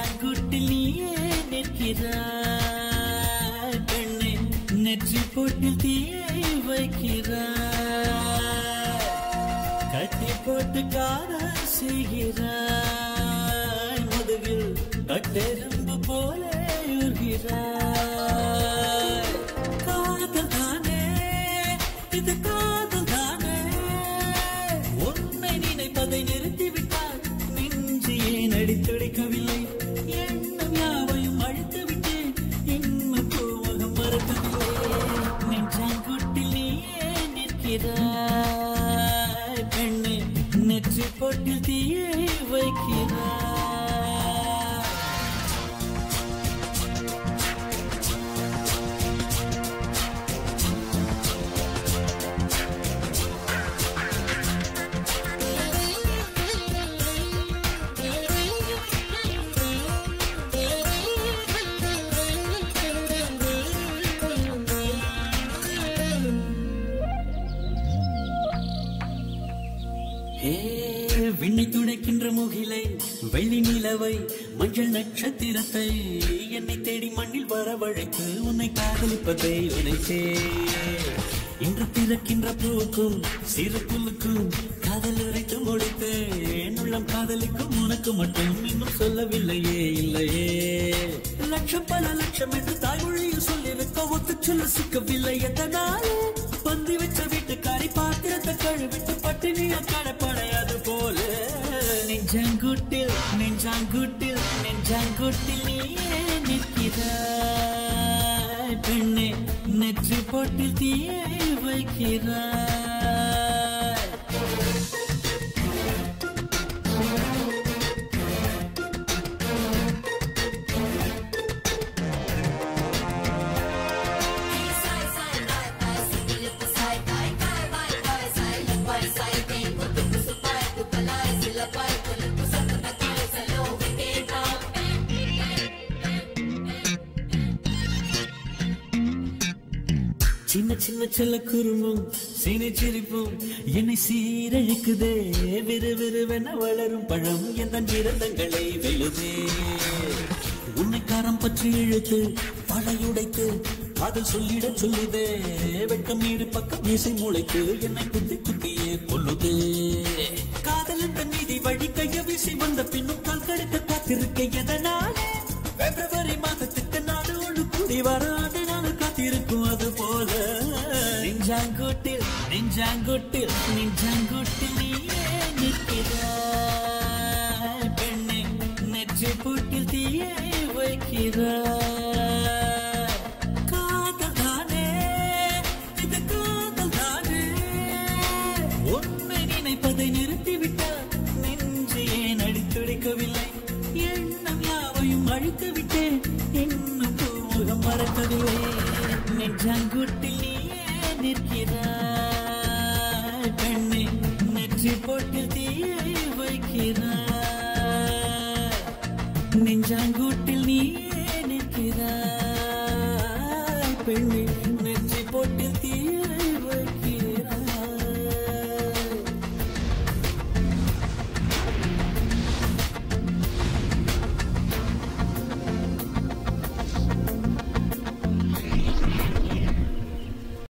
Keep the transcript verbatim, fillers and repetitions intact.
நெஞ்சாங்குட்டில் நீயே நிற்கிறாய் பெண்ணே நெற்றி போட்டில் தீயை வைக்கிறாய் கட்டி போட்டு காதல் செய்கிறாய் முதுகில் கட்டெரும்பு போல யுகிறாய் காதல் தானே இது காதல் தானே உன்னை நினைப்பதை நிறுத்திவிட்டால் நெஞ்சு ஏன் அடித்துடைக்கவில்லை எண்ணம் யாவையும் அழித்து விட்டேன் இன்னும் கோவகம் மறக்கவில்லை நெஞ்சாங்குட்டில் நீயே நிற்கிறாய் பெண்ணே நெற்றி போட்டில் தீயை வைக்கிறாய் விண்ணை துடைக்கின்ற முகிலை வெள்ளி நிலவை மஞ்சள் நட்சத்திரத்தை என்னை தேடி மண்ணில் வரவழைத்து உன்னை காதலிப்பதை நினைத்தே இன்று பிறக்கின்ற பூவுக்கும் சிறு புல்லுக்கும் காதல் உரைத்து முடித்தே என்னுள்ளம் காதலிக்கும் உனக்கு மட்டும் இன்னும் சொல்லவில்லையே இல்லையே லட்சம் பல லட்சம் என்று தாய்மொழியில் சொல்லியிருக்க ஒத்து சொல்ல சிக்கவில்லை எதனாலே பந்தி வச்ச வீட்டுக்காரி பாத்திரத்தை கழுவிட்டு பட்டினிய கடப்படையாது போல நெஞ்சாங்குட்டில் நெஞ்சாங்குட்டில் நெஞ்சாங்குட்டில் நீயே நிற்கிறாய் பெண்ணே நெற்றி போட்டில் தீயை வைக்கிறாய் சின்ன சின்ன செல்ல குறும்பும் சீனை சிரிப்பும் என்னை சீரழிக்குதே விறு விறுவென வளரும் பழம் எந்த நிறந்தங்களை வெல்லுதே உன்னை காரம் பற்றி இழுத்து பழையுடைத்து காதல் சொல்லிட சொல்லுதே வெட்கம் ஈடு பக்கம் மீசை மூளைக்கு என்னை குத்தி குத்தியே கொல்லுதே காதல் என்ற நீதி வழி கைய வீசி வந்த பின்னும் கால் கடுக்க காத்திருக்க எதனாலே பிப்ரவரி மாதத்துக்கு நாடு ஒன்று கூடி வராது நாடு காத்திருக்கும் அது போல நெஞ்சாங்குட்டில் நெஞ்சாங்குட்டில் நெஞ்சாங்குட்டில் நீயே நிற்கிறாய் பெண்ணே நெற்றி போட்டில் தீயை வைக்கிறாய் காதல் தானே இது காதல் தானே உன்னை நினைப்பதை நிறுத்திவிட்டால் நெஞ்சு ஏன் அடித்துடைக்கவில்லை எண்ணம் யாவையும் அழித்து விட்டேன் இன்னும் பூமுகம் மறக்கவில்லை நெஞ்சாங்குட்டில் நீயே நிற்கிறாய் பெண்ணே நெற்றி போட்டில் தீயை வைக்கிறாய் நெஞ்சாங்கு